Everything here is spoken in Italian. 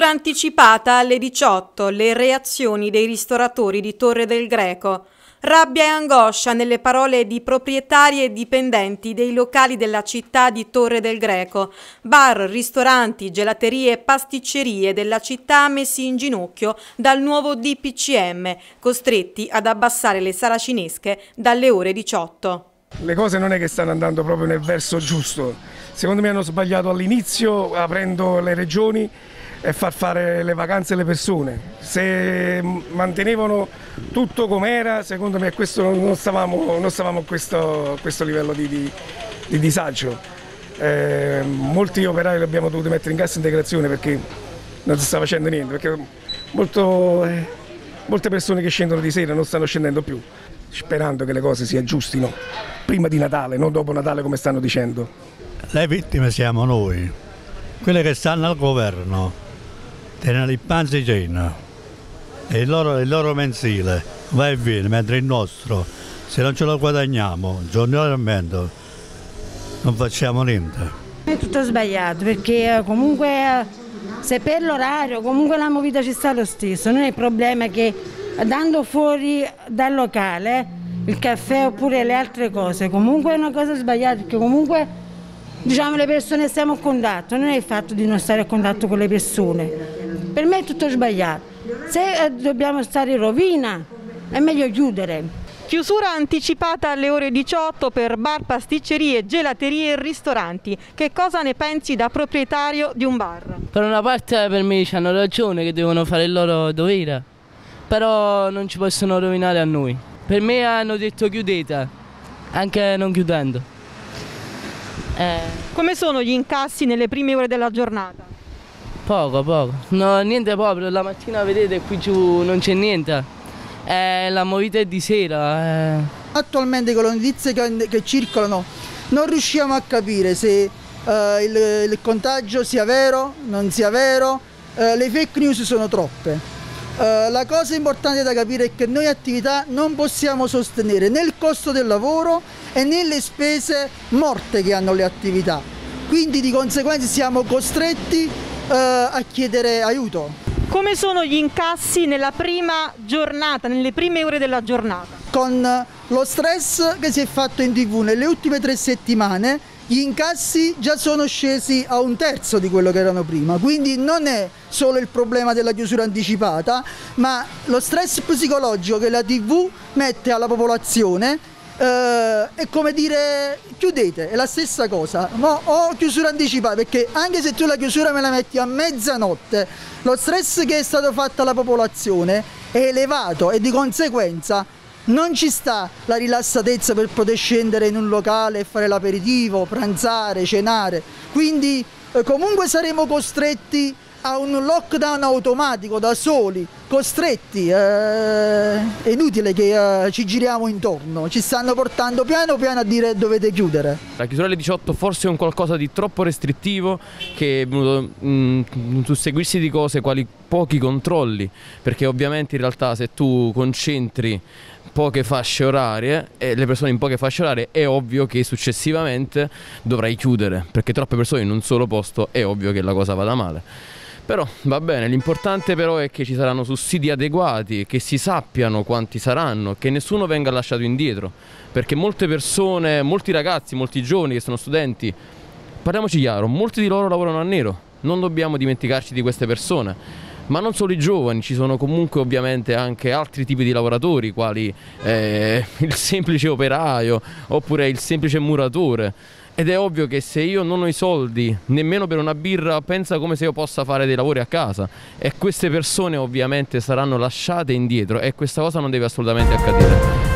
Chiusura anticipata alle 18, le reazioni dei ristoratori di Torre del Greco. Rabbia e angoscia nelle parole di proprietari e dipendenti dei locali della città di Torre del Greco. Bar, ristoranti, gelaterie e pasticcerie della città messi in ginocchio dal nuovo DPCM, costretti ad abbassare le saracinesche dalle ore 18. Le cose non è che stanno andando proprio nel verso giusto. Secondo me hanno sbagliato all'inizio aprendo le regioni e far fare le vacanze alle persone. Se mantenevano tutto com'era, secondo me non stavamo a questo livello di disagio. Molti operai li abbiamo dovuti mettere in cassa integrazione perché non si sta facendo niente, perché molte persone che scendono di sera non stanno scendendo più, sperando che le cose si aggiustino prima di Natale, non dopo Natale come stanno dicendo. Le vittime siamo noi, quelle che stanno al governo. Tenere il panzicino e il loro mensile va e viene, mentre il nostro, se non ce lo guadagniamo giornalmente, non facciamo niente. È tutto sbagliato perché comunque se per l'orario comunque la movida ci sta lo stesso, non è il problema che andando fuori dal locale, il caffè oppure le altre cose, comunque è una cosa sbagliata perché comunque diciamo le persone stiamo a contatto, non è il fatto di non stare a contatto con le persone. Per me è tutto sbagliato. Se dobbiamo stare in rovina è meglio chiudere. Chiusura anticipata alle ore 18 per bar, pasticcerie, gelaterie e ristoranti. Che cosa ne pensi da proprietario di un bar? Per una parte per me hanno ragione che devono fare il loro dovere, però non ci possono rovinare a noi. Per me hanno detto chiudete, anche non chiudendo. Come sono gli incassi nelle prime ore della giornata? Poco, no, niente proprio, la mattina vedete qui giù non c'è niente, la movita è di sera. Attualmente con le notizie che circolano non riusciamo a capire se il contagio sia vero, non sia vero, le fake news sono troppe. La cosa importante da capire è che noi attività non possiamo sostenere né il costo del lavoro e né le spese morte che hanno le attività, quindi di conseguenza siamo costretti a chiedere aiuto. Come sono gli incassi nella prima giornata, nelle prime ore della giornata? Con lo stress che si è fatto in TV nelle ultime 3 settimane, gli incassi già sono scesi a 1/3 di quello che erano prima, quindi non è solo il problema della chiusura anticipata, ma lo stress psicologico che la TV mette alla popolazione. È come dire chiudete, è la stessa cosa, o chiusura anticipata, perché anche se tu la chiusura me la metti a mezzanotte, lo stress che è stato fatto alla popolazione è elevato e di conseguenza non ci sta la rilassatezza per poter scendere in un locale e fare l'aperitivo, pranzare, cenare, quindi comunque saremo costretti a un lockdown automatico da soli, costretti, è inutile che ci giriamo intorno, ci stanno portando piano piano a dire dovete chiudere. La chiusura alle 18 forse è un qualcosa di troppo restrittivo che è venuto un susseguirsi di cose quali pochi controlli, perché ovviamente in realtà se tu concentri poche fasce orarie e le persone in poche fasce orarie è ovvio che successivamente dovrai chiudere, perché troppe persone in un solo posto è ovvio che la cosa vada male. Però va bene, l'importante però è che ci saranno sussidi adeguati, che si sappiano quanti saranno, che nessuno venga lasciato indietro, perché molte persone, molti ragazzi, molti giovani che sono studenti, parliamoci chiaro, molti di loro lavorano a nero, non dobbiamo dimenticarci di queste persone, ma non solo i giovani, ci sono comunque ovviamente anche altri tipi di lavoratori, quali il semplice operaio oppure il semplice muratore. Ed è ovvio che se io non ho i soldi nemmeno per una birra, pensa come se io possa fare dei lavori a casa, e queste persone ovviamente saranno lasciate indietro e questa cosa non deve assolutamente accadere.